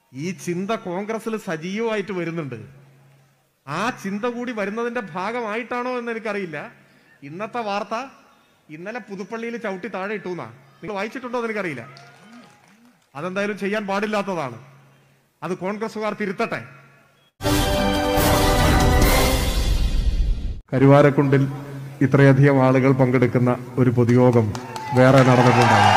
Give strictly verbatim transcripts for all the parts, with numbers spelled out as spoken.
ഈ ചിന്ത കോൺഗ്രസിൽ സജീവമായിട്ട് വരുന്നുണ്ട്. ആ ചിന്ത കൂടി വരുന്നതിന്റെ ഭാഗമായിട്ടാണോ എന്ന് എനിക്കറിയില്ല. ഇന്നത്തെ വാർത്ത ഇന്നലെ പുതുപ്പള്ളിയിൽ ചവിട്ടി താഴെ ഇട്ടുന്നാ. നിങ്ങൾ വായിച്ചിട്ടുണ്ടോ എന്ന് എനിക്കറിയില്ല. അതെന്തായാലും ചെയ്യാൻ പാടില്ലാത്തതാണ്. അത് കോൺഗ്രസുകാർ തിരുത്തട്ടെ. കരുവാരക്കുണ്ടിൽ ഇത്രയധികം ആളുകൾ പങ്കെടുക്കുന്ന ഒരു പൊതുയോഗം വേറെ നടന്നിട്ടുണ്ടാകും.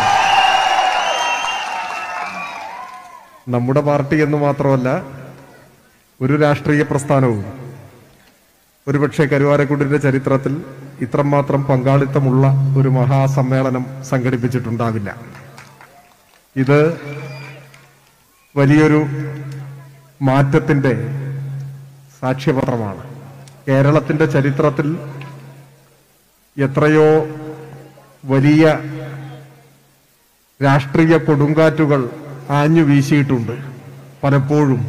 നമ്മുടെ പാർട്ടി എന്ന് മാത്രമല്ല, ഒരു രാഷ്ട്രീയ പ്രസ്ഥാനവും ഒരുപക്ഷെ കരുവാരക്കുണ്ടിന്റെ ചരിത്രത്തിൽ ഇത്രമാത്രം പങ്കാളിത്തമുള്ള ഒരു മഹാസമ്മേളനം സംഘടിപ്പിച്ചിട്ടുണ്ടാവില്ല. ഇത് വലിയൊരു മാറ്റത്തിന്റെ സാക്ഷ്യപത്രമാണ്. കേരളത്തിന്റെ ചരിത്രത്തിൽ എത്രയോ വലിയ രാഷ്ട്രീയ കൊടുങ്കാറ്റുകൾ ആഞ്ഞു വീശിയിട്ടുണ്ട്. പലപ്പോഴും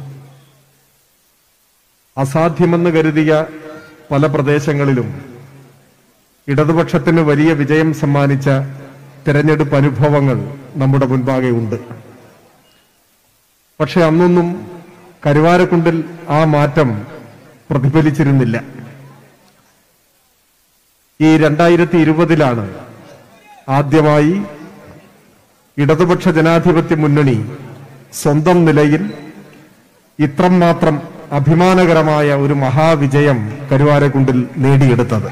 അസാധ്യമെന്ന് കരുതിയ പല പ്രദേശങ്ങളിലും ഇടതുപക്ഷത്തിന് വലിയ വിജയം സമ്മാനിച്ച തെരഞ്ഞെടുപ്പ് അനുഭവങ്ങൾ നമ്മുടെ മുൻപാകെ ഉണ്ട്. പക്ഷെ അന്നൊന്നും കരുവാരക്കുണ്ടിൽ ആ മാറ്റം പ്രതിഫലിച്ചിരുന്നില്ല. ഈ രണ്ടായിരത്തി ഇരുപതിലാണ് ആദ്യമായി ഇടതുപക്ഷ ജനാധിപത്യ മുന്നണി സ്വന്തം നിലയിൽ ഇത്രമാത്രം അഭിമാനകരമായ ഒരു മഹാവിജയം കരുവാരക്കുണ്ടിൽ നേടിയെടുത്തത്.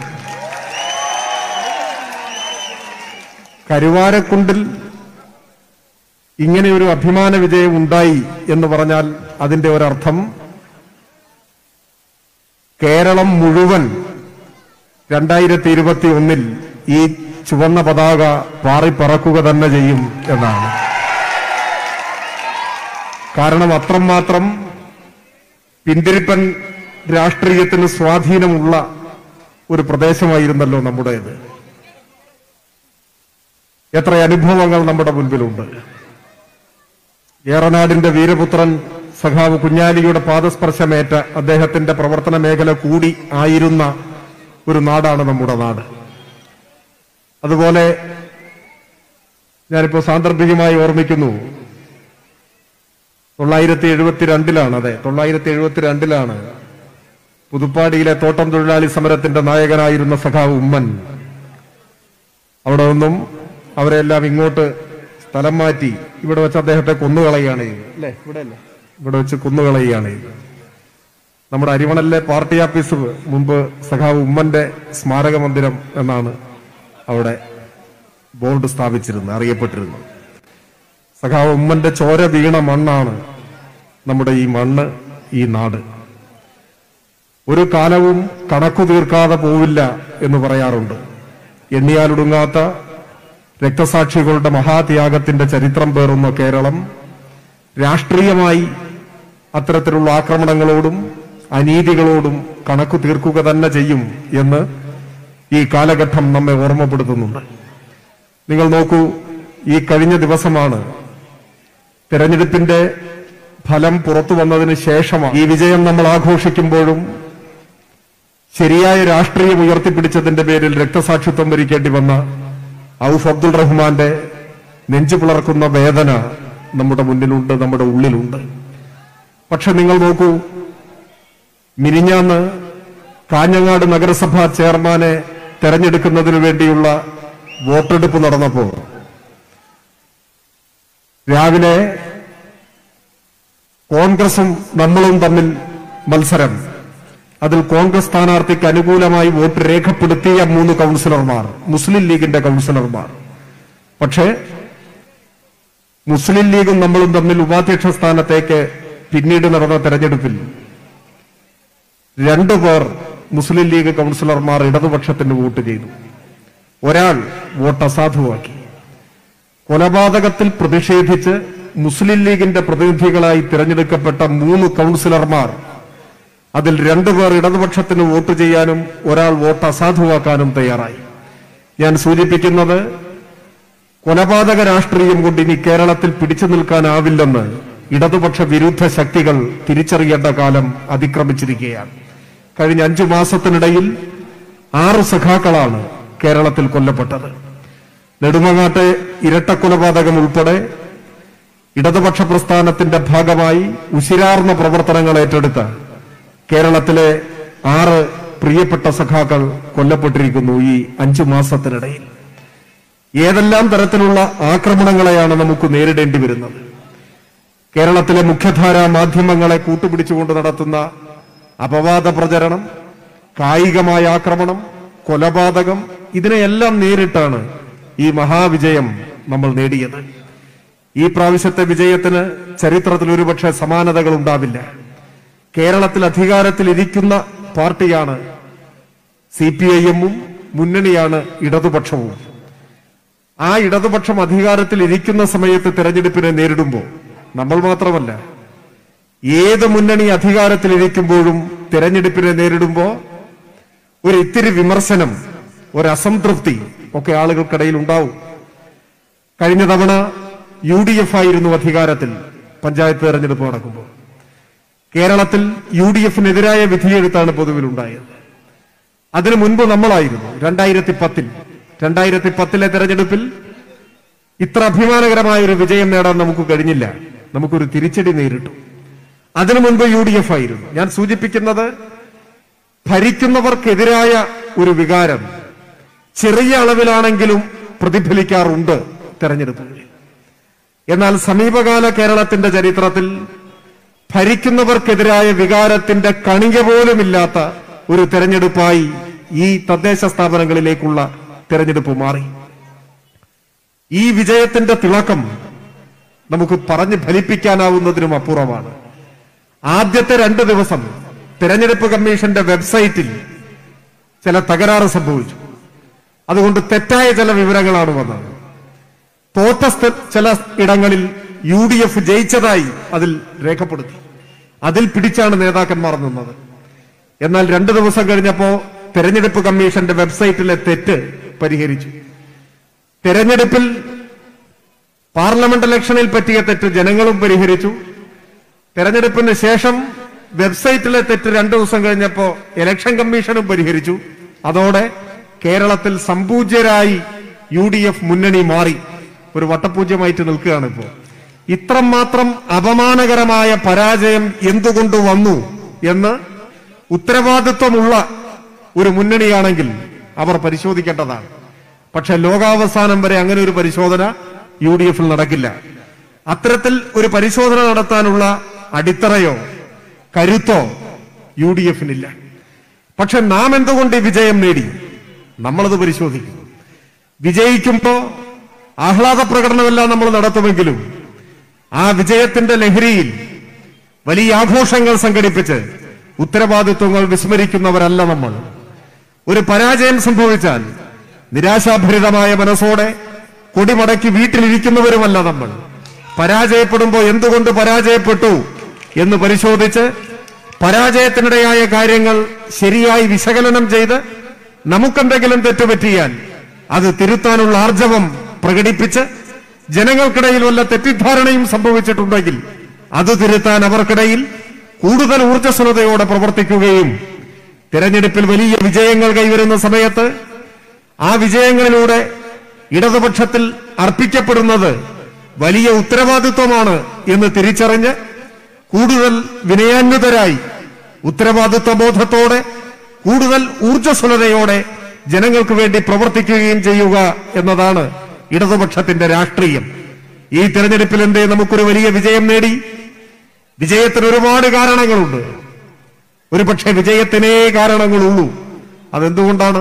കരുവാരക്കുണ്ടിൽ ഇങ്ങനെ ഒരു അഭിമാന വിജയം ഉണ്ടായി എന്ന് പറഞ്ഞാൽ അതിന്റെ ഒരർത്ഥം കേരളം മുഴുവൻ രണ്ടായിരത്തി ഇരുപത്തി ഒന്നിൽ ഈ ചുവന്ന പതാക പാറിപ്പറക്കുക തന്നെ ചെയ്യും എന്നാണ്. കാരണം അത്രമാത്രം പിന്തിരിപ്പൻ രാഷ്ട്രീയത്തിന് സ്വാധീനമുള്ള ഒരു പ്രദേശമായിരുന്നല്ലോ നമ്മുടേത്. എത്ര അനുഭവങ്ങൾ നമ്മുടെ മുൻപിലുണ്ട്. ഏറനാടിന്റെ വീരപുത്രൻ സഖാവ് കുഞ്ഞാലിയുടെ പാദസ്പർശമേറ്റ അദ്ദേഹത്തിന്റെ പ്രവർത്തന മേഖല കൂടി ആയിരുന്ന ഒരു നാടാണ് നമ്മുടെ നാട്. അതുപോലെ ഞാനിപ്പോ സാന്ദർഭികമായി ഓർമ്മിക്കുന്നു, തൊള്ളായിരത്തി എഴുപത്തിരണ്ടിലാണ് അതെ തൊള്ളായിരത്തി എഴുപത്തിരണ്ടിലാണ് പുതുപ്പാടിയിലെ തോട്ടം തൊഴിലാളി സമരത്തിന്റെ നായകനായിരുന്ന സഖാവ് ഉമ്മൻ അവിടെ നിന്നും അവരെല്ലാം ഇങ്ങോട്ട് സ്ഥലം മാറ്റി ഇവിടെ വെച്ച് അദ്ദേഹത്തെ കൊന്നുകളയുകയാണ് ചെയ്തത്. അല്ലെ ഇവിടെ അല്ലേ ഇവിടെ വെച്ച് കൊന്നുകളയുകയാണ് ചെയ്തത്. നമ്മുടെ അരിമണലിലെ പാർട്ടി ഓഫീസ് മുമ്പ് സഖാവ് ഉമ്മന്റെ സ്മാരക മന്ദിരം എന്നാണ് അവിടെ ബോർഡ് സ്ഥാപിച്ചിരുന്നത്, അറിയപ്പെട്ടിരുന്നത്. സഖാവ് ഉമ്മന്റെ ചോര വീണ മണ്ണാണ് നമ്മുടെ ഈ മണ്ണ്, ഈ നാട്. ഒരു കാലവും കണക്കു തീർക്കാതെ പോവില്ല എന്ന് പറയാറുണ്ട്. എണ്ണിയാലൊടുങ്ങാത്ത രക്തസാക്ഷികളുടെ മഹാത്യാഗത്തിന്റെ ചരിത്രം പേറുന്ന കേരളം രാഷ്ട്രീയമായി അത്തരത്തിലുള്ള ആക്രമണങ്ങളോടും അനീതികളോടും കണക്കു തീർക്കുക തന്നെ ചെയ്യും എന്ന് ഈ കാലഘട്ടം നമ്മെ ഓർമ്മപ്പെടുത്തുന്നുണ്ട്. നിങ്ങൾ നോക്കൂ, ഈ കഴിഞ്ഞ ദിവസമാണ് തെരഞ്ഞെടുപ്പിന്റെ ഫലം പുറത്തു വന്നതിന് ശേഷമാണ് ഈ വിജയം നമ്മൾ ആഘോഷിക്കുമ്പോഴും ശരിയായ രാഷ്ട്രീയം ഉയർത്തിപ്പിടിച്ചതിന്റെ പേരിൽ രക്തസാക്ഷിത്വം വരിക്കേണ്ടി വന്ന ഔഫ് അബ്ദുൾ റഹ്മാന്റെ നെഞ്ചു പിളർക്കുന്ന വേദന നമ്മുടെ മുന്നിലുണ്ട്, നമ്മുടെ ഉള്ളിലുണ്ട്. പക്ഷെ നിങ്ങൾ നോക്കൂ, മിനിഞ്ഞാന്ന് കാഞ്ഞങ്ങാട് നഗരസഭാ ചെയർമാനെ തെരഞ്ഞെടുക്കുന്നതിനു വേണ്ടിയുള്ള വോട്ടെടുപ്പ് നടന്നപ്പോൾ രാവിലെ കോൺഗ്രസും നമ്മളും തമ്മിൽ മത്സരം. അതിൽ കോൺഗ്രസ് സ്ഥാനാർത്ഥിക്ക് അനുകൂലമായി വോട്ട് രേഖപ്പെടുത്തിയ മൂന്ന് കൗൺസിലർമാർ മുസ്ലിം ലീഗിന്റെ കൗൺസിലർമാർ. പക്ഷേ മുസ്ലിം ലീഗും നമ്മളും തമ്മിൽ ഉപാധ്യക്ഷ സ്ഥാനത്തേക്ക് പിന്നീട് നടന്ന തെരഞ്ഞെടുപ്പിൽ രണ്ടുപേർ മുസ്ലിം ലീഗ് കൗൺസിലർമാർ ഇടതുപക്ഷത്തിന് വോട്ട് ചെയ്തു. ഒരാൾ വോട്ട് അസാധുവാക്കി. കൊലപാതകത്തിൽ പ്രതിഷേധിച്ച് മുസ്ലിം ലീഗിന്റെ പ്രതിനിധികളായി തിരഞ്ഞെടുക്കപ്പെട്ട മൂന്ന് കൗൺസിലർമാർ, അതിൽ രണ്ടുപേർ ഇടതുപക്ഷത്തിന് വോട്ട് ചെയ്യാനും ഒരാൾ വോട്ട് അസാധുവാക്കാനും തയ്യാറായി. ഞാൻ സൂചിപ്പിക്കുന്നത്, കൊലപാതക രാഷ്ട്രീയം കൊണ്ട് ഇനി കേരളത്തിൽ പിടിച്ചു നിൽക്കാനാവില്ലെന്ന് ഇടതുപക്ഷ വിരുദ്ധ ശക്തികൾ തിരിച്ചറിയേണ്ട കാലം അതിക്രമിച്ചിരിക്കുകയാണ്. കഴിഞ്ഞ അഞ്ചു മാസത്തിനിടയിൽ ആറ് സഖാക്കളാണ് കേരളത്തിൽ കൊല്ലപ്പെട്ടത്. നെടുമങ്ങാട്ടെ ഇരട്ടക്കൊലപാതകം ഉൾപ്പെടെ ഇടതുപക്ഷ പ്രസ്ഥാനത്തിന്റെ ഭാഗമായി ഉശിരാർന്ന പ്രവർത്തനങ്ങൾ ഏറ്റെടുത്ത കേരളത്തിലെ ആറ് പ്രിയപ്പെട്ട സഖാക്കൾ കൊല്ലപ്പെട്ടിരിക്കുന്നു ഈ അഞ്ചു മാസത്തിനിടയിൽ. ഏതെല്ലാം തരത്തിലുള്ള ആക്രമണങ്ങളെയാണ് നമുക്ക് നേരിടേണ്ടി വരുന്നത്? കേരളത്തിലെ മുഖ്യധാരാ മാധ്യമങ്ങളെ കൂട്ടുപിടിച്ചുകൊണ്ട് നടത്തുന്ന അപവാദ പ്രചരണം, കായികമായ ആക്രമണം, കൊലപാതകം, ഇതിനെയെല്ലാം നേരിട്ടാണ് ഈ മഹാവിജയം നമ്മൾ നേടിയത്. ഈ പ്രാവശ്യത്തെ വിജയത്തിന് ചരിത്രത്തിൽ ഒരുപക്ഷെ സമാനതകൾ ഉണ്ടാവില്ല. കേരളത്തിൽ അധികാരത്തിൽ ഇരിക്കുന്ന പാർട്ടിയാണ് സി പി ഐ എമ്മും, മുന്നണിയാണ് ഇടതുപക്ഷവും. ആ ഇടതുപക്ഷം അധികാരത്തിൽ ഇരിക്കുന്ന സമയത്ത് തെരഞ്ഞെടുപ്പിനെ നേരിടുമ്പോൾ നമ്മൾ മാത്രമല്ല, ഏത് മുന്നണി അധികാരത്തിൽ ഇരിക്കുമ്പോഴും തെരഞ്ഞെടുപ്പിനെ നേരിടുമ്പോൾ ഒരു ഇത്തിരി വിമർശനം, ഒരു അസംതൃപ്തി ഒക്കെ ആളുകൾക്കിടയിൽ ഉണ്ടാവും. കഴിഞ്ഞ തവണ യു ഡി എഫ് ആയിരുന്നു അധികാരത്തിൽ പഞ്ചായത്ത് തെരഞ്ഞെടുപ്പ് നടക്കുമ്പോൾ. കേരളത്തിൽ യു ഡി എഫിനെതിരായ വിധിയെഴുത്താണ് പൊതുവിലുണ്ടായത്. അതിനു മുൻപ് നമ്മളായിരുന്നു രണ്ടായിരത്തി പത്തിൽ രണ്ടായിരത്തി പത്തിലെ തെരഞ്ഞെടുപ്പിൽ ഇത്ര അഭിമാനകരമായ ഒരു വിജയം നേടാൻ നമുക്ക് കഴിഞ്ഞില്ല. നമുക്കൊരു തിരിച്ചടി നേരിട്ടു. അതിനു മുൻപ് യു ഡി എഫ് ആയിരുന്നു. ഞാൻ സൂചിപ്പിക്കുന്നത്, ഭരിക്കുന്നവർക്കെതിരായ ഒരു വികാരം ചെറിയ അളവിലാണെങ്കിലും പ്രതിഫലിക്കാറുണ്ട് തെരഞ്ഞെടുപ്പുകളിൽ. എന്നാൽ സമീപകാല കേരളത്തിന്റെ ചരിത്രത്തിൽ ഭരിക്കുന്നവർക്കെതിരായ വികാരത്തിന്റെ കണിക പോലുമില്ലാത്ത ഒരു തെരഞ്ഞെടുപ്പായി ഈ തദ്ദേശ സ്ഥാപനങ്ങളിലേക്കുള്ള തെരഞ്ഞെടുപ്പ് മാറി. ഈ വിജയത്തിന്റെ തിളക്കം നമുക്ക് പറഞ്ഞ് ഫലിപ്പിക്കാനാവുന്നതിനും അപ്പുറമാണ്. ആദ്യത്തെ രണ്ട് ദിവസം തെരഞ്ഞെടുപ്പ് കമ്മീഷന്റെ വെബ്സൈറ്റിൽ ചില തകരാറ് സംഭവിച്ചു. അതുകൊണ്ട് തെറ്റായ ചില വിവരങ്ങളാണ് വന്നത്. തോറ്റ ചില ഇടങ്ങളിൽ യു ഡി എഫ് ജയിച്ചതായി അതിൽ രേഖപ്പെടുത്തി. അതിൽ പിടിച്ചാണ് നേതാക്കന്മാർ നിന്നത്. എന്നാൽ രണ്ടു ദിവസം കഴിഞ്ഞപ്പോ തെരഞ്ഞെടുപ്പ് കമ്മീഷന്റെ വെബ്സൈറ്റിലെ തെറ്റ് പരിഹരിച്ചു. തെരഞ്ഞെടുപ്പിൽ പാർലമെന്റ് ഇലക്ഷനിൽ പറ്റിയ തെറ്റ് ജനങ്ങളും പരിഹരിച്ചു. തെരഞ്ഞെടുപ്പിന് ശേഷം വെബ്സൈറ്റിലെ തെറ്റ് രണ്ടു ദിവസം കഴിഞ്ഞപ്പോ ഇലക്ഷൻ കമ്മീഷനും പരിഹരിച്ചു. അതോടെ കേരളത്തിൽ സമ്പൂജ്യരായി യു ഡി എഫ് മുന്നണി മാറി, ഒരു വട്ടപൂജ്യമായിട്ട് നിൽക്കുകയാണ് ഇപ്പോൾ. ഇത്രമാത്രം അപമാനകരമായ പരാജയം എന്തുകൊണ്ട് വന്നു എന്ന് ഉത്തരവാദിത്വമുള്ള ഒരു മുന്നണിയാണെങ്കിൽ അവർ പരിശോധിക്കേണ്ടതാണ്. പക്ഷെ ലോകാവസാനം വരെ അങ്ങനെ ഒരു പരിശോധന യു ഡി എഫിൽ നടക്കില്ല. അത്തരത്തിൽ ഒരു പരിശോധന നടത്താനുള്ള അടിത്തറയോ കരുത്തോ യു ഡി എഫിനില്ല. പക്ഷെ നാം എന്തുകൊണ്ട് ഈ വിജയം നേടി? നമ്മളത് പരിശോധിക്കും. വിജയിക്കുമ്പോ ആഹ്ലാദ പ്രകടനമെല്ലാം നമ്മൾ നടത്തുമെങ്കിലും ആ വിജയത്തിന്റെ ലഹരിയിൽ വലിയ ആഘോഷങ്ങൾ സംഘടിപ്പിച്ച് ഉത്തരവാദിത്വങ്ങൾ വിസ്മരിക്കുന്നവരല്ല നമ്മൾ. ഒരു പരാജയം സംഭവിച്ചാൽ നിരാശാഭരിതമായ മനസ്സോടെ കൊടിമടക്കി വീട്ടിലിരിക്കുന്നവരുമല്ല നമ്മൾ. പരാജയപ്പെടുമ്പോൾ എന്തുകൊണ്ട് പരാജയപ്പെട്ടു എന്ന് പരിശോധിച്ച് പരാജയത്തിനിടയായ കാര്യങ്ങൾ ശരിയായി വിശകലനം ചെയ്ത് നമുക്കെന്തെങ്കിലും തെറ്റുപറ്റിയാൽ അത് തിരുത്താനുള്ള ആർജവം പ്രകടിപ്പിച്ച് ജനങ്ങൾക്കിടയിൽ വല്ല തെറ്റിദ്ധാരണയും സംഭവിച്ചിട്ടുണ്ടെങ്കിൽ അത് തിരുത്താൻ അവർക്കിടയിൽ കൂടുതൽ ഊർജ്ജസ്വലതയോടെ പ്രവർത്തിക്കുകയും തെരഞ്ഞെടുപ്പിൽ വലിയ വിജയങ്ങൾ കൈവരുന്ന സമയത്ത് ആ വിജയങ്ങളിലൂടെ ഇടതുപക്ഷത്തിൽ അർപ്പിക്കപ്പെടുന്നത് വലിയ ഉത്തരവാദിത്വമാണ് എന്ന് തിരിച്ചറിഞ്ഞ് കൂടുതൽ വിനയാന്വിതരായി ഉത്തരവാദിത്വ ബോധത്തോടെ കൂടുതൽ ഊർജ്ജസ്വലതയോടെ ജനങ്ങൾക്ക് വേണ്ടി പ്രവർത്തിക്കുകയും ചെയ്യുക എന്നതാണ് ഇടതുപക്ഷത്തിന്റെ രാഷ്ട്രീയം. ഈ തെരഞ്ഞെടുപ്പിൽ എന്തേ നമുക്കൊരു വലിയ വിജയം നേടി? വിജയത്തിന് ഒരുപാട് കാരണങ്ങളുണ്ട്. ഒരു പക്ഷേ വിജയത്തിനേ കാരണങ്ങളുള്ളൂ. അതെന്തുകൊണ്ടാണ്?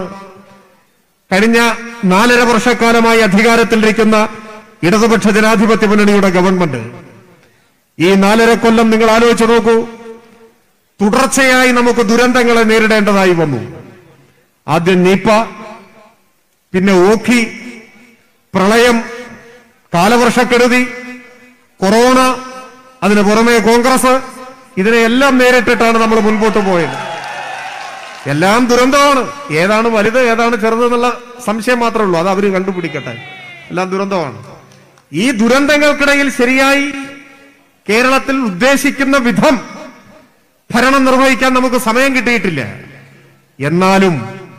കഴിഞ്ഞ നാലര വർഷക്കാലമായി അധികാരത്തിലിരിക്കുന്ന ഇടതുപക്ഷ ജനാധിപത്യ മുന്നണിയുടെ ഗവൺമെന്റ് ഈ നാലര കൊല്ലം നിങ്ങൾ ആലോചിച്ചു നോക്കൂ. തുടർച്ചയായി നമുക്ക് ദുരന്തങ്ങളെ നേരിടേണ്ടതായി വന്നു. ആദ്യം നിപ, പിന്നെ ഓഖി, പ്രളയം, കാലവർഷക്കെടുതി, കൊറോണ, അതിന് പുറമെ കോൺഗ്രസ്, ഇതിനെയെല്ലാം നേരിട്ടിട്ടാണ് നമ്മൾ മുൻപോട്ട് പോയത്. എല്ലാം ദുരന്തമാണ്. ഏതാണ് വലുത് ഏതാണ് ചെറുതെന്നുള്ള സംശയം മാത്രമേ ഉള്ളൂ. അത് അവര് കണ്ടുപിടിക്കട്ടെ. എല്ലാം ദുരന്തമാണ്. ഈ ദുരന്തങ്ങൾക്കിടയിൽ ശരിയായി കേരളത്തിൽ ഉദ്ദേശിക്കുന്ന വിധം ഭരണം നിർവഹിക്കാൻ നമുക്ക് സമയം കിട്ടിയിട്ടില്ല. എന്നാലും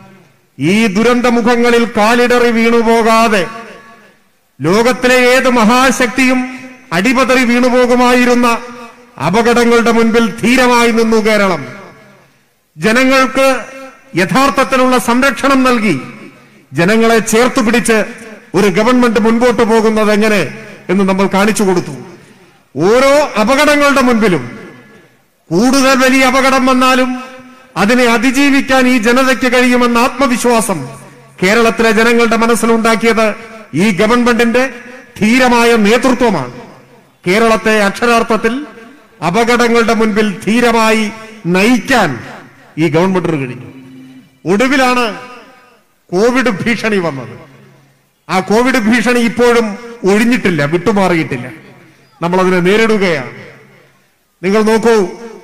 ഈ ദുരന്തമുഖങ്ങളിൽ കാലിടറി വീണുപോകാതെ ലോകത്തിലെ ഏത് മഹാശക്തിയും അടിപതറി വീണുപോകുമായിരുന്ന അപകടങ്ങളുടെ മുൻപിൽ ധീരമായി നിന്നു കേരളം. ജനങ്ങൾക്ക് യഥാർത്ഥത്തിലുള്ള സംരക്ഷണം നൽകി ജനങ്ങളെ ചേർത്തു പിടിച്ച് ഒരു ഗവൺമെന്റ് മുൻപോട്ട് പോകുന്നത് എങ്ങനെ എന്ന് നമ്മൾ കാണിച്ചു കൊടുത്തു. ഓരോ അപകടങ്ങളുടെ മുൻപിലും കൂടുതൽ വലിയ അപകടം വന്നാലും അതിനെ അതിജീവിക്കാൻ ഈ ജനതയ്ക്ക് കഴിയുമെന്ന ആത്മവിശ്വാസം കേരളത്തിലെ ജനങ്ങളുടെ മനസ്സിലുണ്ടാക്കിയത് ഈ ഗവൺമെന്റിന്റെ ധീരമായ നേതൃത്വമാണ്. കേരളത്തെ അക്ഷരാർത്ഥത്തിൽ അപകടങ്ങളുടെ മുൻപിൽ ധീരമായി നയിക്കാൻ ഈ ഗവൺമെന്റിന് കഴിഞ്ഞു. ഒടുവിലാണ് കോവിഡ് ഭീഷണി വന്നത്. ആ കോവിഡ് ഭീഷണി ഇപ്പോഴും ഒഴിഞ്ഞിട്ടില്ല, വിട്ടുമാറിയിട്ടില്ല. നമ്മളതിനെ നേരിടുകയാണ്. നിങ്ങൾ നോക്കൂ,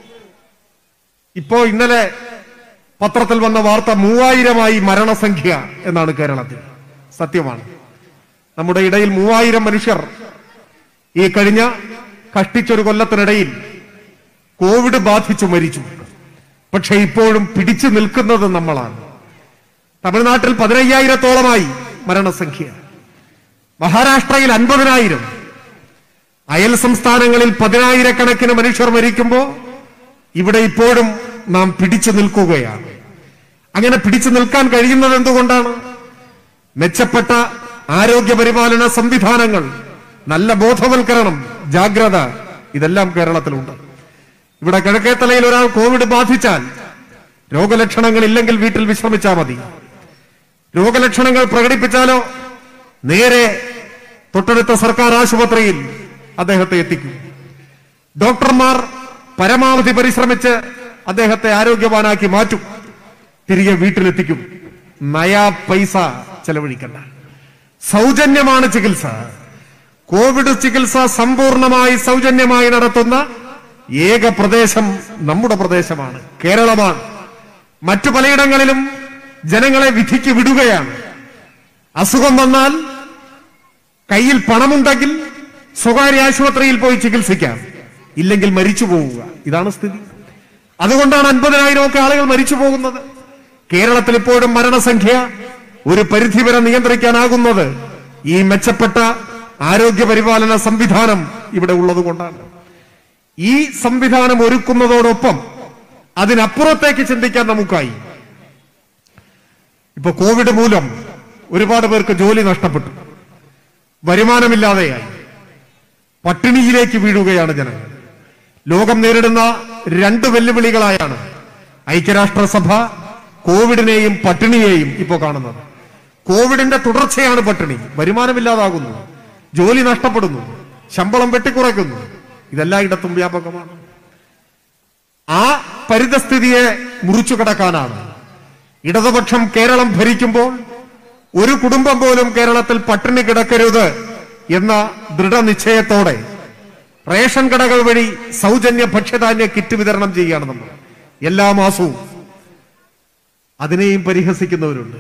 ഇപ്പോ ഇന്നലെ പത്രത്തിൽ വന്ന വാർത്ത മൂവായിരമായി മരണസംഖ്യ എന്നാണ് കേരളത്തിൽ. സത്യമാണ്. നമ്മുടെ ഇടയിൽ മൂവായിരം മനുഷ്യർ ഈ കഴിഞ്ഞ കഷ്ടിച്ചൊരു കൊല്ലത്തിനിടയിൽ കോവിഡ് ബാധിച്ചു മരിച്ചു. പക്ഷെ ഇപ്പോഴും പിടിച്ചു നിൽക്കുന്നത് നമ്മളാണ്. തമിഴ്നാട്ടിൽ പതിനയ്യായിരത്തോളമായി മരണസംഖ്യ, മഹാരാഷ്ട്രയിൽ അൻപതിനായിരം, അയൽ സംസ്ഥാനങ്ങളിൽ പതിനായിരക്കണക്കിന് മനുഷ്യർ മരിക്കുമ്പോൾ ഇവിടെ ഇപ്പോഴും നാം പിടിച്ചു നിൽക്കുകയാണ്. അങ്ങനെ പിടിച്ചു നിൽക്കാൻ കഴിയുന്നത് എന്തുകൊണ്ടാണ്? മെച്ചപ്പെട്ട ആരോഗ്യ പരിപാലന സംവിധാനങ്ങൾ, നല്ല ബോധവൽക്കരണം, ജാഗ്രത, ഇതെല്ലാം കേരളത്തിലുണ്ട്. ഇവിടെ കിഴക്കേത്തലയിൽ ഒരാൾ കോവിഡ് ബാധിച്ചാൽ രോഗലക്ഷണങ്ങൾ ഇല്ലെങ്കിൽ വീട്ടിൽ വിശ്രമിച്ചാൽ മതി. രോഗലക്ഷണങ്ങൾ പ്രകടിപ്പിച്ചാലോ നേരെ തൊട്ടടുത്ത സർക്കാർ ആശുപത്രിയിൽ അദ്ദേഹത്തെ എത്തിക്കും. ഡോക്ടർമാർ പരമാവധി പരിശ്രമിച്ച് അദ്ദേഹത്തെ ആരോഗ്യവാനാക്കി മാറ്റും, തിരികെ വീട്ടിലെത്തിക്കും. നയാ പൈസ ചെലവഴിക്കണ്ട, സൗജന്യമാണ് ചികിത്സ. കോവിഡ് ചികിത്സ സമ്പൂർണമായി സൗജന്യമായി നടത്തുന്ന ഏക പ്രദേശം നമ്മുടെ പ്രദേശമാണ്, കേരളമാണ്. മറ്റു പലയിടങ്ങളിലും ജനങ്ങളെ വിധിക്ക് വിടുകയാണ്. അസുഖം വന്നാൽ കയ്യിൽ പണമുണ്ടെങ്കിൽ സ്വകാര്യ ആശുപത്രിയിൽ പോയി ചികിത്സിക്കാം, ഇല്ലെങ്കിൽ മരിച്ചു പോവുക. ഇതാണ് സ്ഥിതി. അതുകൊണ്ടാണ് അൻപതിനായിരം ഒക്കെ ആളുകൾ മരിച്ചു പോകുന്നത്. കേരളത്തിൽ ഇപ്പോഴും മരണസംഖ്യ ഒരു പരിധിവരെ നിയന്ത്രിക്കാനാകുന്നത് ഈ മെച്ചപ്പെട്ട ആരോഗ്യ പരിപാലന സംവിധാനം ഇവിടെ ഉള്ളത് കൊണ്ടാണ്. ഈ സംവിധാനം ഒരുക്കുന്നതോടൊപ്പം അതിനപ്പുറത്തേക്ക് ചിന്തിക്കാൻ നമുക്കായി. ഇപ്പൊ കോവിഡ് മൂലം ഒരുപാട് പേർക്ക് ജോലി നഷ്ടപ്പെട്ടു, വരുമാനമില്ലാതെയായി, പട്ടിണിയിലേക്ക് വീഴുകയാണ് ജനങ്ങൾ. ലോകം നേരിടുന്ന രണ്ട് വെല്ലുവിളികളായാണ് ഐക്യരാഷ്ട്രസഭ കോവിഡിനെയും പട്ടിണിയെയും ഇപ്പോ കാണുന്നത്. കോവിഡിന്റെ തുടർച്ചയാണ് പട്ടിണി. വരുമാനമില്ലാതാകുന്നു, ജോലി നഷ്ടപ്പെടുന്നു, ശമ്പളം വെട്ടിക്കുറയ്ക്കുന്നു. ഇതെല്ലായിടത്തും വ്യാപകമാണ്. ആ പരിതസ്ഥിതിയെ മുറിച്ചു കടക്കാനാണ് ഇടതുപക്ഷം കേരളം ഭരിക്കുമ്പോൾ ഒരു കുടുംബം പോലും കേരളത്തിൽ പട്ടിണി കിടക്കരുത് എന്ന ദൃഢനിശ്ചയത്തോടെ റേഷൻ കടകൾ വഴി സൗജന്യ ഭക്ഷ്യധാന്യ കിറ്റ് വിതരണം ചെയ്യുകയാണ് നമ്മൾ എല്ലാ മാസവും. അതിനെയും പരിഹസിക്കുന്നവരുണ്ട്.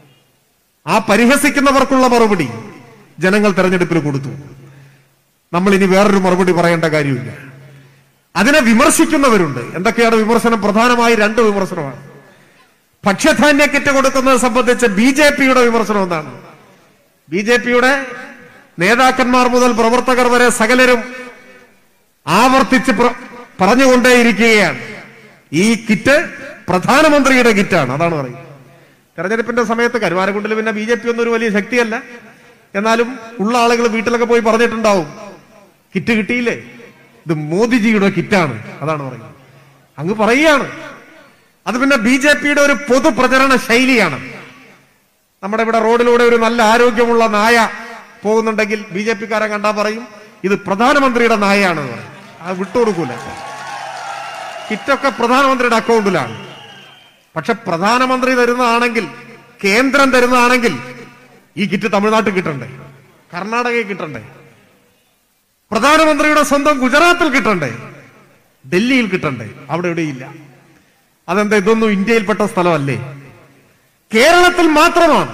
ആ പരിഹസിക്കുന്നവർക്കുള്ള മറുപടി ജനങ്ങൾ തെരഞ്ഞെടുപ്പിൽ കൊടുത്തു. നമ്മൾ ഇനി വേറൊരു മറുപടി പറയേണ്ട കാര്യമില്ല. അതിനെ വിമർശിക്കുന്നവരുണ്ട്. എന്തൊക്കെയാണ് വിമർശനം? പ്രധാനമായി രണ്ട് വിമർശനമാണ്. ഭക്ഷ്യധാന്യ കിറ്റ് കൊടുക്കുന്നത് സംബന്ധിച്ച് ബി ജെ പിയുടെ വിമർശനം എന്താണ്? ബി ജെ പിയുടെ നേതാക്കന്മാർ മുതൽ പ്രവർത്തകർ വരെ സകലരും ആവർത്തിച്ച് പറഞ്ഞുകൊണ്ടേയിരിക്കുകയാണ്, ഈ കിറ്റ് പ്രധാനമന്ത്രിയുടെ കിറ്റാണ്. അതാണ് പറയുന്നത്. തെരഞ്ഞെടുപ്പിന്റെ സമയത്ത് കരുവാരക്കുണ്ടിൽ പിന്നെ ബി ജെ പി ഒന്നും ഒരു വലിയ ശക്തിയല്ല, എന്നാലും ഉള്ള ആളുകൾ വീട്ടിലൊക്കെ പോയി പറഞ്ഞിട്ടുണ്ടാവും, കിറ്റ് കിട്ടിയില്ലേ, ഇത് മോദിജിയുടെ കിറ്റാണ്. അതാണ് പറയുന്നത്. അങ്ങ് പറയുകയാണ്. അത് പിന്നെ ബി ജെ പിയുടെ ഒരു പൊതുപ്രചരണ ശൈലിയാണ്. നമ്മുടെ ഇവിടെ റോഡിലൂടെ ഒരു നല്ല ആരോഗ്യമുള്ള നായ പോകുന്നുണ്ടെങ്കിൽ ബി ജെ പിക്കാരെ കണ്ടാൽ പറയും ഇത് പ്രധാനമന്ത്രിയുടെ നായയാണ് പറയും. അത് വിട്ടുകൊടുക്കൂല. കിറ്റൊക്കെ പ്രധാനമന്ത്രിയുടെ അക്കൗണ്ടിലാണ്. പക്ഷെ പ്രധാനമന്ത്രി തരുന്നതാണെങ്കിൽ, കേന്ദ്രം തരുന്നതാണെങ്കിൽ ഈ കിറ്റ് തമിഴ്നാട്ടിൽ കിട്ടണ്ടേ, കർണാടകയിൽ കിട്ടണ്ടേ, പ്രധാനമന്ത്രിയുടെ സ്വന്തം ഗുജറാത്തിൽ കിട്ടണ്ടേ, ഡൽഹിയിൽ കിട്ടണ്ടേ? അവിടെ എവിടെയില്ല. അതെന്താ? ഇതൊന്നും ഇന്ത്യയിൽപ്പെട്ട സ്ഥലമല്ലേ? കേരളത്തിൽ മാത്രമാണ്.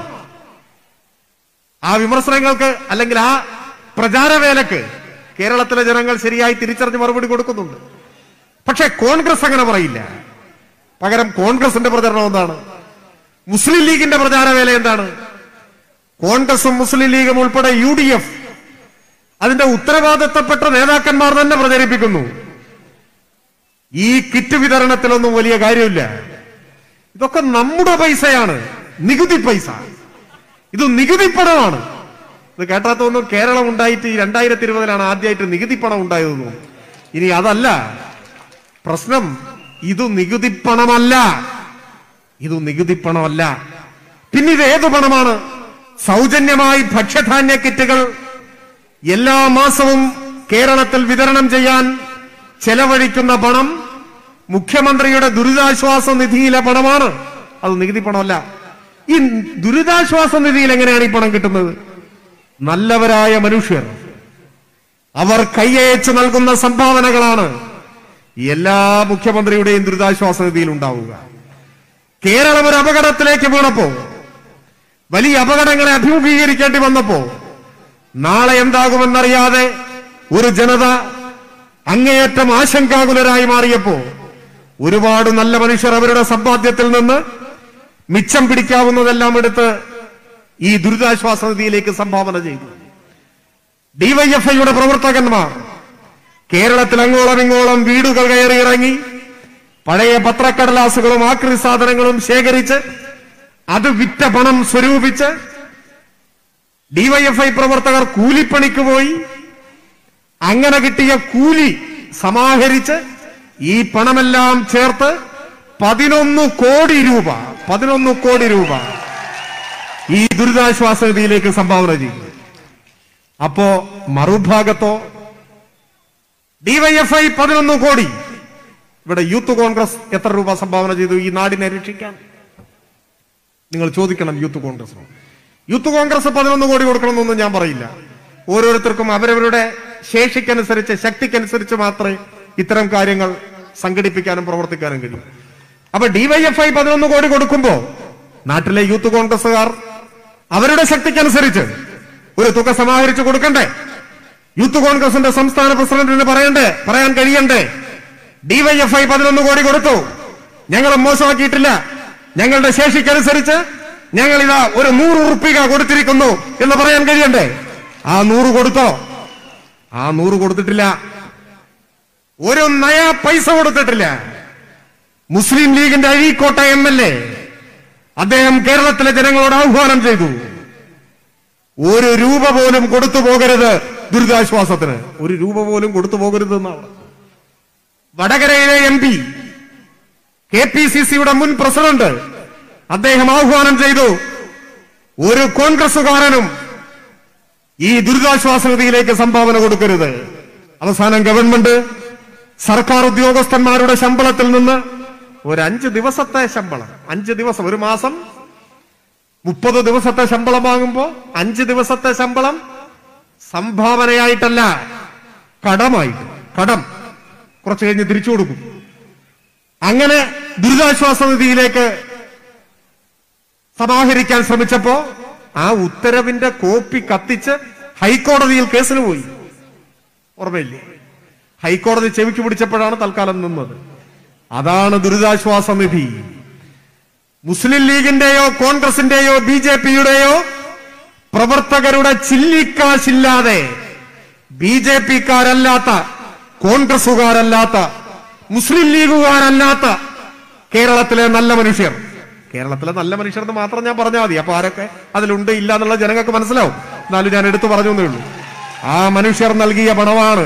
ആ വിമർശനങ്ങൾക്ക് അല്ലെങ്കിൽ ആ പ്രചാരവേലക്ക് കേരളത്തിലെ ജനങ്ങൾ ശരിയായി തിരിച്ചറിഞ്ഞ് മറുപടി കൊടുക്കുന്നുണ്ട്. പക്ഷെ കോൺഗ്രസ് അങ്ങനെ പറയില്ല. പകരം കോൺഗ്രസിന്റെ പ്രചരണം എന്താണ്? മുസ്ലിം ലീഗിന്റെ പ്രചാരവേല എന്താണ്? കോൺഗ്രസും മുസ്ലിം ലീഗും ഉൾപ്പെടെ യു ഡി എഫ് അതിന്റെ ഉത്തരവാദിത്തപ്പെട്ട നേതാക്കന്മാർ തന്നെ പ്രചരിപ്പിക്കുന്നു. ഈ കിറ്റ് വിതരണത്തിലൊന്നും വലിയ കാര്യമില്ല. ഇതൊക്കെ നമ്മുടെ പൈസയാണ്, നികുതി പൈസ. ഇത് നികുതി പണമാണ്. ഇത് കേട്ടാത്തൊന്നും കേരളം ഉണ്ടായിട്ട് ഈ രണ്ടായിരത്തി ഇരുപതിലാണ് ആദ്യമായിട്ട് നികുതി പണം ഉണ്ടായതെന്നും. ഇനി അതല്ല പ്രശ്നം, ഇത് നികുതി പണമല്ല, ഇത് നികുതി പണമല്ല. പിന്നെ ഇത് ഏതു പണമാണ്? സൗജന്യമായി ഭക്ഷ്യധാന്യ കിറ്റുകൾ എല്ലാ മാസവും കേരളത്തിൽ വിതരണം ചെയ്യാൻ ചെലവഴിക്കുന്ന പണം മുഖ്യമന്ത്രിയുടെ ദുരിതാശ്വാസ നിധിയിലെ പണമാണ്. അത് നികുതി പണമല്ല. ഈ ദുരിതാശ്വാസ നിധിയിൽ എങ്ങനെയാണ് ഈ പണം കിട്ടുന്നത്? നല്ലവരായ മനുഷ്യർ അവർ കൈയയച്ച് നൽകുന്ന സംഭാവനകളാണ് എല്ലാ മുഖ്യമന്ത്രിയുടെയും ദുരിതാശ്വാസ നിധിയിൽ ഉണ്ടാവുക. കേരളം ഒരു അപകടത്തിലേക്ക് വീണപ്പോ, വലിയ അപകടങ്ങളെ അഭിമുഖീകരിക്കേണ്ടി വന്നപ്പോ, നാളെ എന്താകുമെന്നറിയാതെ ഒരു ജനത അങ്ങേയറ്റം ആശങ്കാകുലരായി മാറിയപ്പോ ഒരുപാട് നല്ല മനുഷ്യർ അവരുടെ സമ്പാദ്യത്തിൽ നിന്ന് മിച്ചം പിടിക്കാവുന്നതെല്ലാം എടുത്ത് ഈ ദുരിതാശ്വാസ നിധിയിലേക്ക് സംഭാവന ചെയ്തു. ഡിവൈഎഫ്ഐയുടെ പ്രവർത്തകന്മാർ കേരളത്തിൽ അങ്ങോളം ഇങ്ങോളം വീടുകൾ കയറിയിറങ്ങി പഴയ പത്രക്കടലാസുകളും ആക്രി സാധനങ്ങളും ശേഖരിച്ച് അത് വിറ്റ പണം സ്വരൂപിച്ച് ഡിവൈഎഫ്ഐ പ്രവർത്തകർ കൂലിപ്പണിക്ക് പോയി അങ്ങനെ കിട്ടിയ കൂലി സമാഹരിച്ച് ഈ പണമെല്ലാം ചേർത്ത് പതിനൊന്ന് കോടി രൂപ പതിനൊന്ന് കോടി രൂപ ഈ ദുരിതാശ്വാസ നിധിയിലേക്ക് സംഭാവന ചെയ്തു. അപ്പോ മറുഭാഗത്തോ ഡിവൈഎഫ്ഐ പതിനൊന്ന് കോടി, ഇവിടെ യൂത്ത് കോൺഗ്രസ് എത്ര രൂപ സംഭാവന ചെയ്തു ഈ നാടിനെ രക്ഷിക്കാൻ? നിങ്ങൾ ചോദിക്കണം യൂത്ത് കോൺഗ്രസിനോ. യൂത്ത് കോൺഗ്രസ് പതിനൊന്ന് കോടി കൊടുക്കണമെന്നൊന്നും ഞാൻ പറയില്ല. ഓരോരുത്തർക്കും അവരവരുടെ ശേഷിക്കനുസരിച്ച് ശക്തിക്കനുസരിച്ച് മാത്രമേ ഇത്തരം കാര്യങ്ങൾ സംഘടിപ്പിക്കാനും പ്രവർത്തിക്കാനും കഴിയും. അപ്പൊ ഡിവൈഎഫ്ഐ പതിനൊന്ന് കോടി കൊടുക്കുമ്പോ നാട്ടിലെ യൂത്ത് കോൺഗ്രസുകാർ അവരുടെ ശക്തിക്കനുസരിച്ച് ഒരു തുക സമാഹരിച്ചു കൊടുക്കണ്ടേ? യൂത്ത് കോൺഗ്രസിന്റെ സംസ്ഥാന പ്രസിഡന്റിന് പറയണ്ടേ, പറയാൻ കഴിയണ്ടേ, ഡിവൈഎഫ്ഐ പതിനൊന്ന് കോടി കൊടുത്തു, ഞങ്ങൾ മോശമാക്കിയിട്ടില്ല, ഞങ്ങളുടെ ശേഷിക്കനുസരിച്ച് ഞങ്ങൾ ഇതാ ഒരു നൂറ് ഉറുപ്പിക കൊടുത്തിരിക്കുന്നു എന്ന് പറയാൻ കഴിയണ്ടേ? ആ നൂറ് കൊടുത്തോ? ആ നൂറ് കൊടുത്തിട്ടില്ല. ഒരു നയ പൈസ കൊടുത്തിട്ടില്ല. മുസ്ലിം ലീഗിന്റെ അഴീക്കോട്ട എം എൽ എ അദ്ദേഹം കേരളത്തിലെ ജനങ്ങളോട് ആഹ്വാനം ചെയ്തു, ഒരു രൂപ പോലും കൊടുത്തു പോകരുത് ദുരിതാശ്വാസത്തിന്, ഒരു രൂപ പോലും കൊടുത്തു പോകരുത് എന്നാണ്. വടകരയിലെ M P K P C സിയുടെ മുൻ പ്രസിഡന്റ് അദ്ദേഹം ആഹ്വാനം ചെയ്തു, ഒരു കോൺഗ്രസുകാരനും ഈ ദുരിതാശ്വാസ നിധിയിലേക്ക് സംഭാവന കൊടുക്കരുത്. അവസാനം ഗവൺമെന്റ് സർക്കാർ ഉദ്യോഗസ്ഥന്മാരുടെ ശമ്പളത്തിൽ നിന്ന് ഒരു അഞ്ച് ദിവസത്തെ ശമ്പളം, അഞ്ച് ദിവസം, ഒരു മാസം മുപ്പത് ദിവസത്തെ ശമ്പളം വാങ്ങുമ്പോ അഞ്ച് ദിവസത്തെ ശമ്പളം സംഭാവനയായിട്ടല്ല, കടമായിട്ട്, കടം കുറച്ചു കഴിഞ്ഞ് തിരിച്ചു കൊടുക്കും. അങ്ങനെ ദുരിതാശ്വാസ നിധിയിലേക്ക് സമാഹരിക്കാൻ ശ്രമിച്ചപ്പോ ആ ഉത്തരവിന്റെ കോപ്പി കത്തിച്ച് ഹൈക്കോടതിയിൽ കേസിന് പോയി. ഓർമ്മയില്ലേ? ഹൈക്കോടതി ചെവിക്ക് പിടിച്ചപ്പോഴാണ് തൽക്കാലം നിന്നത്. അതാണ് ദുരിതാശ്വാസ നിധി. മുസ്ലിം ലീഗിന്റെയോ കോൺഗ്രസിന്റെയോ ബി ജെ പിയുടെയോ പ്രവർത്തകരുടെ ചില്ലിക്കാശില്ലാതെ ബി ജെ പിക്കാരല്ലാത്ത, കോൺഗ്രസുകാരല്ലാത്ത, മുസ്ലിം ലീഗുകാരല്ലാത്ത കേരളത്തിലെ നല്ല മനുഷ്യർ, കേരളത്തിലെ നല്ല മനുഷ്യർ എന്ന് മാത്രം ഞാൻ പറഞ്ഞാൽ മതി. അപ്പൊ ആരൊക്കെ അതിലുണ്ട് ഇല്ല എന്നുള്ള ജനങ്ങൾക്ക് മനസ്സിലാവും. എന്നാലും ഞാൻ എടുത്തു പറഞ്ഞു എന്നേ ഉള്ളൂ. ആ മനുഷ്യർ നൽകിയ പണമാണ്.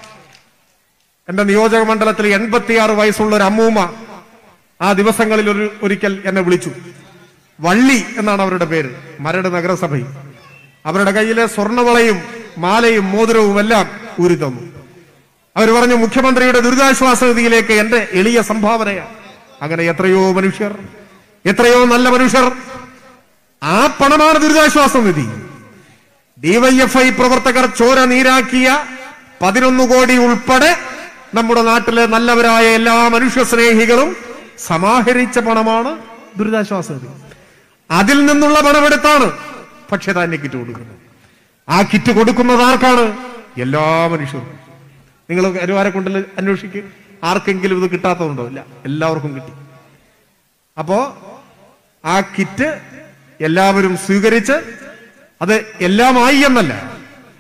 എന്റെ നിയോജക മണ്ഡലത്തിൽ എൺപത്തിയാറ് വയസ്സുള്ള ഒരു അമ്മൂമ്മ ആ ദിവസങ്ങളിൽ ഒരു ഒരിക്കൽ എന്നെ വിളിച്ചു. വള്ളി എന്നാണ് അവരുടെ പേര്, മരട് നഗരസഭയിൽ. അവരുടെ കയ്യിലെ സ്വർണവളയും മാലയും മോതിരവും എല്ലാം ഊരി തന്നു. അവർ പറഞ്ഞു, മുഖ്യമന്ത്രിയുടെ ദുരിതാശ്വാസ നിധിയിലേക്ക് എന്റെ എളിയ സംഭാവനയാണ്. അങ്ങനെ എത്രയോ മനുഷ്യർ, എത്രയോ നല്ല മനുഷ്യർ, ആ പണമാണ് ദുരിതാശ്വാസ നിധി. ഡിവൈഎഫ്ഐ പ്രവർത്തകർ ചോര നീരാക്കിയ പതിനൊന്ന് കോടി ഉൾപ്പെടെ നമ്മുടെ നാട്ടിലെ നല്ലവരായ എല്ലാ മനുഷ്യ സ്നേഹികളും സമാഹരിച്ച പണമാണ് ദുരിതാശ്വാസ നിധി. അതിൽ നിന്നുള്ള പണമെടുത്താണ് ഭക്ഷ്യധാന്യ കിറ്റ് കൊടുക്കുന്നത്. ആ കിറ്റ് കൊടുക്കുന്നത് ആർക്കാണ്? എല്ലാ മനുഷ്യർക്കും. നിങ്ങൾ കരുവാരെ കൊണ്ടിൽ അന്വേഷിക്കുക, ആർക്കെങ്കിലും ഇത് കിട്ടാത്തതുണ്ടോ? ഇല്ല, എല്ലാവർക്കും കിട്ടി. അപ്പോ ആ കിറ്റ് എല്ലാവരും സ്വീകരിച്ച്, അത് എല്ലാമായി എന്നല്ല,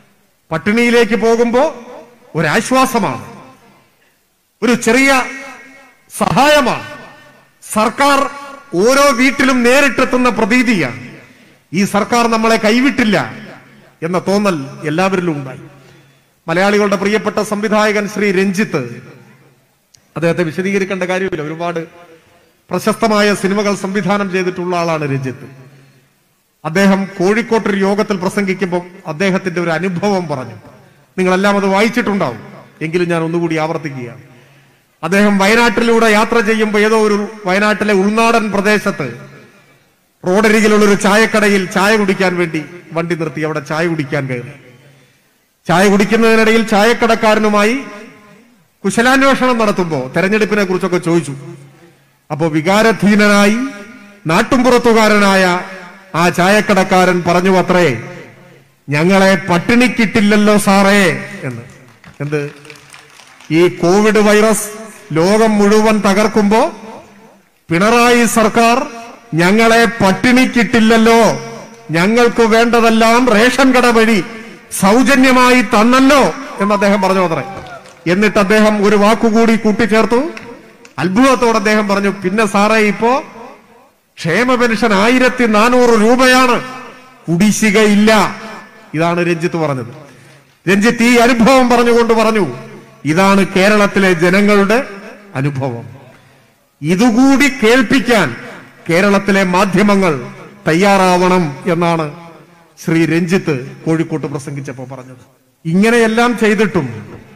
പട്ടിണിയിലേക്ക് പോകുമ്പോൾ ഒരാശ്വാസമാണ്, ഒരു ചെറിയ സഹായമാണ്. സർക്കാർ ഓരോ വീട്ടിലും നേരിട്ടെത്തുന്ന പ്രതീതിയാണ്. ഈ സർക്കാർ നമ്മളെ കൈവിട്ടില്ല എന്ന തോന്നൽ എല്ലാവരിലും ഉണ്ടായി. മലയാളികളുടെ പ്രിയപ്പെട്ട സംവിധായകൻ ശ്രീ രഞ്ജിത്ത്, അദ്ദേഹത്തെ വിശദീകരിക്കേണ്ട കാര്യമില്ല, ഒരുപാട് പ്രശസ്തമായ സിനിമകൾ സംവിധാനം ചെയ്തിട്ടുള്ള ആളാണ് രഞ്ജിത്ത്. അദ്ദേഹം കോഴിക്കോട്ടൊരു യോഗത്തിൽ പ്രസംഗിക്കുമ്പോൾ അദ്ദേഹത്തിന്റെ ഒരു അനുഭവം പറഞ്ഞു. നിങ്ങളെല്ലാം അത് വായിച്ചിട്ടുണ്ടാവും, എങ്കിലും ഞാൻ ഒന്നുകൂടി ആവർത്തിക്കുകയാണ്. അദ്ദേഹം വയനാട്ടിലൂടെ യാത്ര ചെയ്യുമ്പോൾ ഏതോ ഒരു വയനാട്ടിലെ ഉൾനാടൻ പ്രദേശത്ത് റോഡരികിലുള്ള ഒരു ചായക്കടയിൽ ചായ കുടിക്കാൻ വേണ്ടി വണ്ടി നിർത്തി അവിടെ ചായ കുടിക്കാൻ കയറി. ചായ കുടിക്കുന്നതിനിടയിൽ ചായക്കടക്കാരനുമായി കുശലാന്വേഷണം നടത്തുമ്പോൾ തെരഞ്ഞെടുപ്പിനെ കുറിച്ചൊക്കെ ചോദിച്ചു. അപ്പോ വികാരധീനനായി നാട്ടുംപുറത്തുകാരനായ ആ ചായക്കടക്കാരൻ പറഞ്ഞു അത്രേ, ഞങ്ങളെ പട്ടിണിക്കിട്ടില്ലല്ലോ സാറേ എന്ന്. എന്ത്, ഈ കോവിഡ് വൈറസ് ലോകം മുഴുവൻ തകർക്കുമ്പോ പിണറായി സർക്കാർ ഞങ്ങളെ പട്ടിണിക്കിട്ടില്ലല്ലോ, ഞങ്ങൾക്ക് വേണ്ടതെല്ലാം റേഷൻ കട വഴി സൗജന്യമായി തന്നല്ലോ എന്ന് അദ്ദേഹം പറഞ്ഞു അത്രേ. എന്നിട്ട് അദ്ദേഹം ഒരു വാക്കുകൂടി കൂട്ടിച്ചേർത്തു. അത്ഭുതത്തോടെ അദ്ദേഹം പറഞ്ഞു, പിന്നെ സാറേ ഇപ്പോ ക്ഷേമ പെൻഷൻ ആയിരത്തി നാനൂറ് രൂപയാണ്, കുടിശ്ശികയില്ല. ഇതാണ് രഞ്ജിത്ത് പറഞ്ഞത്. രഞ്ജിത്ത് ഈ അനുഭവം പറഞ്ഞുകൊണ്ട് പറഞ്ഞു, ഇതാണ് കേരളത്തിലെ ജനങ്ങളുടെ അനുഭവം. ഇതുകൂടി കേൾപ്പിക്കാൻ കേരളത്തിലെ മാധ്യമങ്ങൾ തയ്യാറാവണം എന്നാണ് ശ്രീ രഞ്ജിത്ത് കോഴിക്കോട്ട് പ്രസംഗിച്ചപ്പോൾ പറഞ്ഞത്. ഇങ്ങനെയെല്ലാം ചെയ്തിട്ടും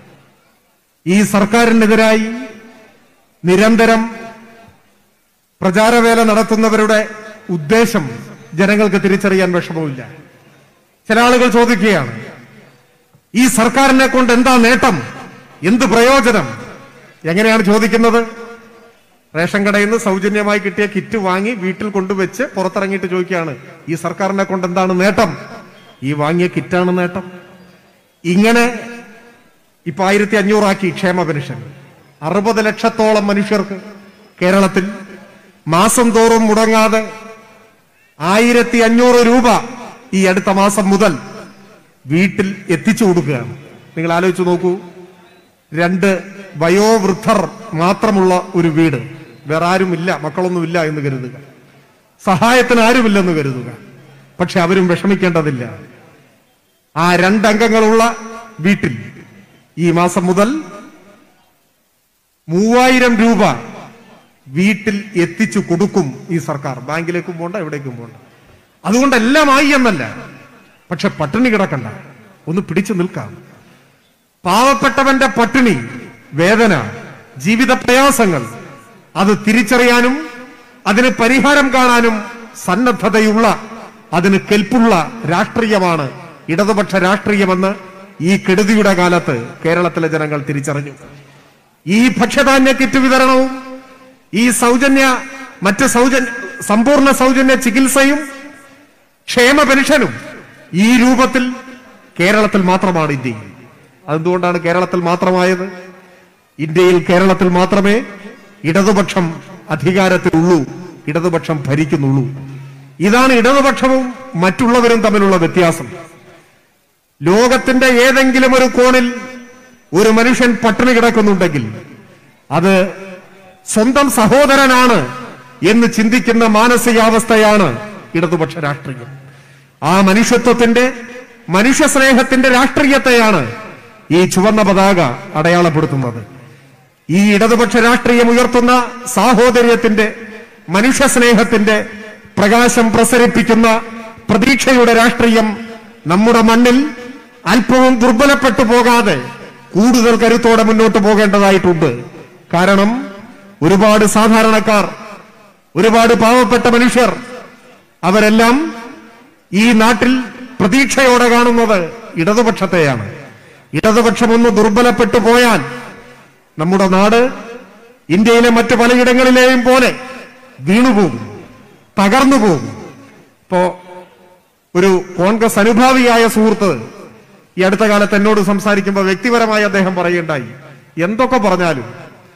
ഈ സർക്കാരിനെതിരായി നിരന്തരം പ്രചാരവേല നടത്തുന്നവരുടെ ഉദ്ദേശം ജനങ്ങൾക്ക് തിരിച്ചറിയാൻ വിഷമമില്ല. ചില ആളുകൾ ചോദിക്കുകയാണ്, ഈ സർക്കാരിനെ കൊണ്ട് എന്താ നേട്ടം, എന്ത് പ്രയോജനം? എങ്ങനെയാണ് ചോദിക്കുന്നത്? റേഷൻ കടയിൽ നിന്ന് സൗജന്യമായി കിട്ടിയ കിറ്റ് വാങ്ങി വീട്ടിൽ കൊണ്ടുവച്ച് പുറത്തിറങ്ങിയിട്ട് ചോദിക്കുകയാണ്, ഈ സർക്കാരിനെ കൊണ്ട് എന്താണ് നേട്ടം? ഈ വാങ്ങിയ കിറ്റാണ് നേട്ടം. ഇങ്ങനെ ഇപ്പൊ ആയിരത്തി അഞ്ഞൂറാക്കി ക്ഷേമ പെൻഷൻ. അറുപത് ലക്ഷത്തോളം മനുഷ്യർക്ക് കേരളത്തിൽ മാസം തോറും മുടങ്ങാതെ ആയിരത്തി അഞ്ഞൂറ് രൂപ ഈ അടുത്ത മാസം മുതൽ വീട്ടിൽ എത്തിച്ചു കൊടുക്കുകയാണ്. നിങ്ങൾ ആലോചിച്ച് നോക്കൂ, രണ്ട് വയോവൃദ്ധർ മാത്രമുള്ള ഒരു വീട്, വേറെ ആരുമില്ല, മക്കളൊന്നുമില്ല എന്ന് കരുതുക, സഹായത്തിന് ആരുമില്ലെന്ന് കരുതുക, പക്ഷെ അവരും വിഷമിക്കേണ്ടതില്ല. ആ രണ്ടംഗങ്ങളുള്ള വീട്ടിൽ ഈ മാസം മുതൽ മൂവായിരം രൂപ വീട്ടിൽ എത്തിച്ചു കൊടുക്കും ഈ സർക്കാർ. ബാങ്കിലേക്കും പോണ്ട, എവിടേക്കും പോണ്ട. അതുകൊണ്ട് എല്ലാം ആയി എന്നല്ല, പക്ഷെ പട്ടിണി കിടക്കണ്ട, ഒന്ന് പിടിച്ചു നിൽക്കാം. പാവപ്പെട്ടവന്റെ പട്ടിണി, വേദന, ജീവിത പ്രയാസങ്ങൾ അത് തിരിച്ചറിയാനും അതിന് പരിഹാരം കാണാനും സന്നദ്ധതയുള്ള, അതിന് കെൽപ്പുള്ള രാഷ്ട്രീയമാണ് ഇടതുപക്ഷ രാഷ്ട്രീയമെന്ന് ഈ കെടുതിയുടെ കാലത്ത് കേരളത്തിലെ ജനങ്ങൾ തിരിച്ചറിഞ്ഞു. ഈ ഭക്ഷ്യധാന്യ കിറ്റ് വിതരണവും ഈ സൗജന്യ മറ്റ് സൗജന്യ സമ്പൂർണ്ണ സൗജന്യ ചികിത്സയും ക്ഷേമ പെൻഷനും ഈ രൂപത്തിൽ കേരളത്തിൽ മാത്രമാണ് ഇന്ത്യയിൽ. അതെന്തുകൊണ്ടാണ് കേരളത്തിൽ മാത്രമായത്? ഇന്ത്യയിൽ കേരളത്തിൽ മാത്രമേ ഇടതുപക്ഷം അധികാരത്തിലുള്ളൂ, ഇടതുപക്ഷം ഭരിക്കുന്നുള്ളൂ. ഇതാണ് ഇടതുപക്ഷവും മറ്റുള്ളവരും തമ്മിലുള്ള വ്യത്യാസം. ലോകത്തിന്റെ ഏതെങ്കിലും ഒരു കോണിൽ ഒരു മനുഷ്യൻ പട്ടിണി കിടക്കുന്നുണ്ടെങ്കിൽ അത് സ്വന്തം സഹോദരനാണ് എന്ന് ചിന്തിക്കുന്ന മാനസികാവസ്ഥയാണ് ഇടതുപക്ഷ രാഷ്ട്രീയം. ആ മനുഷ്യത്വത്തിന്റെ, മനുഷ്യ സ്നേഹത്തിന്റെ രാഷ്ട്രീയത്തെയാണ് ഈ ചുവന്ന പതാക അടയാളപ്പെടുത്തുന്നത്. ഈ ഇടതുപക്ഷ രാഷ്ട്രീയം ഉയർത്തുന്ന സാഹോദര്യത്തിന്റെ, മനുഷ്യ സ്നേഹത്തിന്റെ പ്രകാശം പ്രസരിപ്പിക്കുന്ന പ്രതീക്ഷയുടെ രാഷ്ട്രീയം നമ്മുടെ മണ്ണിൽ അല്പവും ദുർബലപ്പെട്ടു പോകാതെ കൂടുതൽ കരുത്തോടെ മുന്നോട്ട് പോകേണ്ടതായിട്ടുണ്ട്. കാരണം ഒരുപാട് സാധാരണക്കാർ, ഒരുപാട് പാവപ്പെട്ട മനുഷ്യർ, അവരെല്ലാം ഈ നാട്ടിൽ പ്രതീക്ഷയോടെ കാണുന്നത് ഇടതുപക്ഷത്തെയാണ്. ഇടതുപക്ഷം ഒന്ന് ദുർബലപ്പെട്ടു പോയാൽ നമ്മുടെ നാട് ഇന്ത്യയിലെ മറ്റു പലയിടങ്ങളിലെയും പോലെ വീണുപോകും, തകർന്നു പോകും. ഇപ്പോ ഒരു കോൺഗ്രസ് അനുഭാവിയായ സുഹൃത്ത് ഈ അടുത്ത കാലത്ത് എന്നോട് സംസാരിക്കുമ്പോൾ വ്യക്തിപരമായി അദ്ദേഹം പറയുണ്ടായി, എന്തൊക്കെ പറഞ്ഞാലും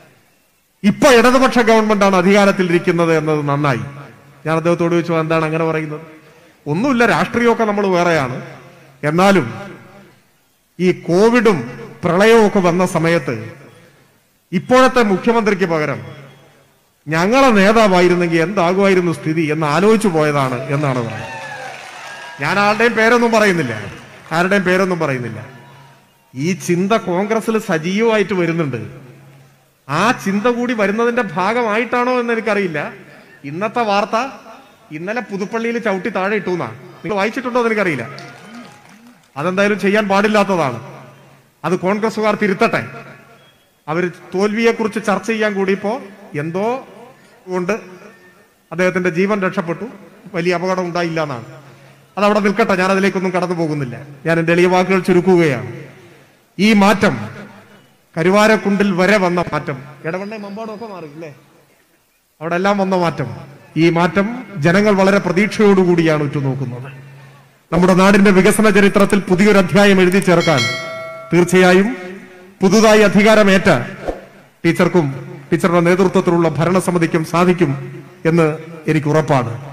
ഇപ്പൊ ഇടതുപക്ഷ ഗവൺമെന്റാണ് അധികാരത്തിലിരിക്കുന്നത് എന്നത് നന്നായി. ഞാൻ അദ്ദേഹത്തോട് ചോദിച്ചു, എന്താണ് അങ്ങനെ പറയുന്നത്? ഒന്നുമില്ല, രാഷ്ട്രീയമൊക്കെ നമ്മൾ വേറെയാണ്, എന്നാലും ഈ കോവിഡും പ്രളയവും ഒക്കെ വന്ന സമയത്ത് ഇപ്പോഴത്തെ മുഖ്യമന്ത്രിക്ക് പകരം ഞങ്ങളെ നേതാവായിരുന്നെങ്കിൽ എന്താകുമായിരുന്നു സ്ഥിതി എന്ന് ആലോചിച്ചു പോയതാണ് എന്നാണ് പറയുന്നത്. ഞാൻ ആരുടെയും പേരൊന്നും പറയുന്നില്ല, ആരുടെയും പേരൊന്നും പറയുന്നില്ല. ഈ ചിന്ത കോൺഗ്രസിൽ സജീവമായിട്ട് വരുന്നുണ്ട്. ആ ചിന്ത കൂടി വരുന്നതിന്റെ ഭാഗമായിട്ടാണോ എന്ന് എനിക്കറിയില്ല. ഇന്നത്തെ വാർത്ത ഇന്നലെ പുതുപ്പള്ളിയിൽ ചവിട്ടി താഴെ ഇട്ടുന്നാ. നിങ്ങൾ വായിച്ചിട്ടുണ്ടോ എന്ന് എനിക്കറിയില്ല. അതെന്തായാലും ചെയ്യാൻ പാടില്ലാത്തതാണ്. അത് കോൺഗ്രസുകാർ തിരുത്തട്ടെ. അവർ തോൽവിയെക്കുറിച്ച് ചർച്ച ചെയ്യാൻ കൂടിയപ്പോ എന്തോ കൊണ്ട് അദ്ദേഹത്തിന്റെ ജീവൻ രക്ഷപ്പെട്ടു, വലിയ അപകടം ഉണ്ടായില്ല എന്നാണ്. അതവിടെ നിൽക്കട്ടെ, ഞാൻ അതിലേക്കൊന്നും കടന്നു പോകുന്നില്ല. ഞാൻ എന്റെ എളിയ വാക്കുകൾ ചുരുക്കുകയാണ്. ഈ മാറ്റം കരുവാരക്കുണ്ടിൽ വരെ വന്ന മാറ്റം, ഇടവണ്ണ മമ്പാടും ഒക്കെ മാറിയില്ലേ, അവിടെ എല്ലാം വന്ന മാറ്റം. ഈ മാറ്റം ജനങ്ങൾ വളരെ പ്രതീക്ഷയോടുകൂടിയാണ് ഉറ്റുനോക്കുന്നത്. നമ്മുടെ നാടിന്റെ വികസന ചരിത്രത്തിൽ പുതിയൊരു അധ്യായം എഴുതി ചേർക്കാൻ തീർച്ചയായും പുതുതായി അധികാരമേറ്റ ടീച്ചർക്കും ടീച്ചറുടെ നേതൃത്വത്തിലുള്ള ഭരണസമിതിക്കും സാധിക്കും എന്ന് എനിക്ക് ഉറപ്പാണ്.